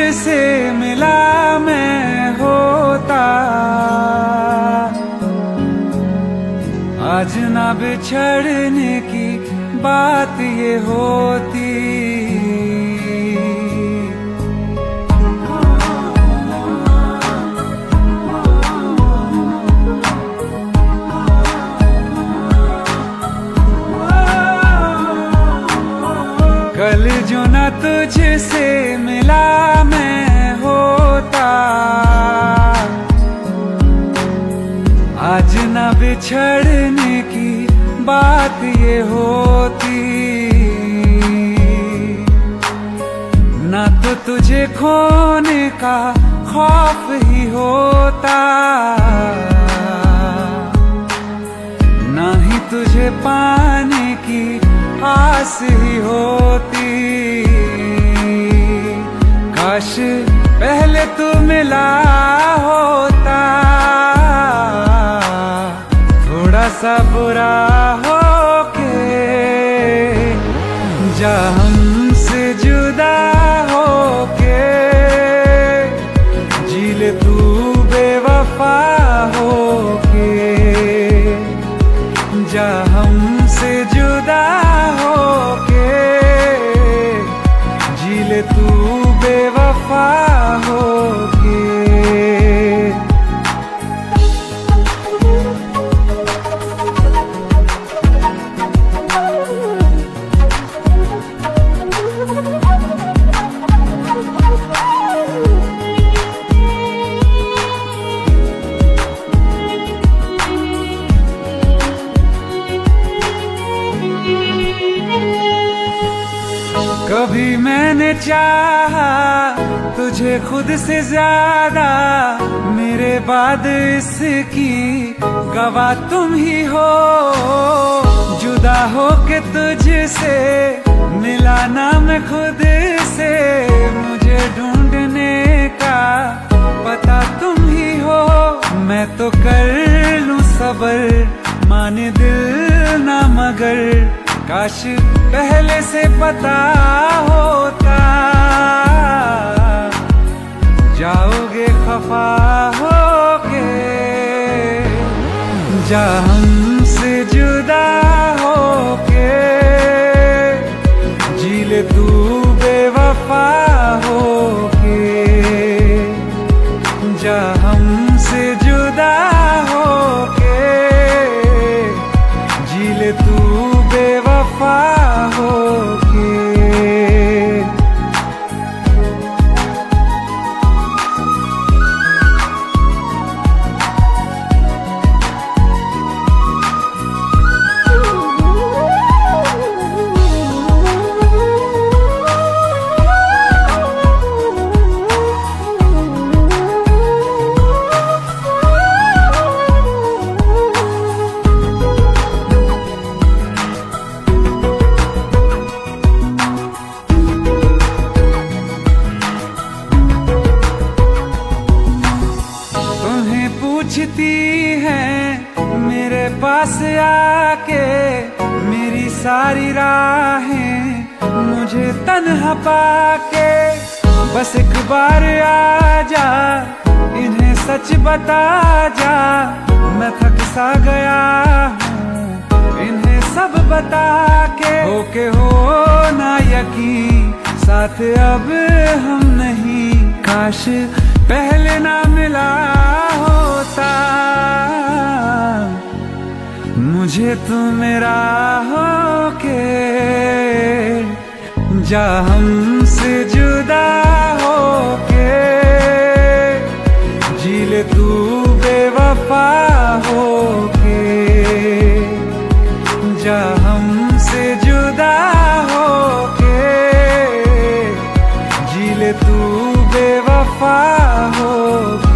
तुझसे मिला मैं होता, आज ना बिछड़ने की बात ये होती। कल जो ना तुझसे मिला मैं होता, आज ना बिछड़ने की बात ये होती। ना तो तुझे खोने का खौफ ही होता, ना ही तुझे पाने की आस ही होती। काश पहले तू मिला होता, थोड़ा सा बुरा हो के जा हमसे जुदा हो के, जी ले तू बेवफा हो के, जा हमसे जुदा हो के, जी ले तू बेवफा हो के। कभी मैंने चाहा तुझे खुद से ज्यादा, मेरे बाद इसकी गवाह तुम ही हो। जुदा हो के तुझसे मिला ना मैं खुद से, मुझे ढूंढने का पता तुम ही हो। मैं तो कर लूं सबर माने दिल ना मगर, काश पहले से पता होता। जाओगे खफा होके, जा हमसे जुदा होके, जी ले तू बेवफा होके, जा हमसे जुदा होके, जी ले तू बेवफा होके। पूछती है मेरे पास आके, मेरी सारी राहें मुझे तन्हा पाके। बस एक बार आ जा, इन्हें सच बता जा, मैं थक सा गया हूँ इन्हें सब बता के। होके हो ना यकीन साथ अब हम नहीं, काश पहले ना मिला होता। मुझे तू मेरा होके, जा हमसे जुदा होके, जी ले तू बेवफा होके, जा हमसे जुदा होके, जी ले तू बेवफा होके।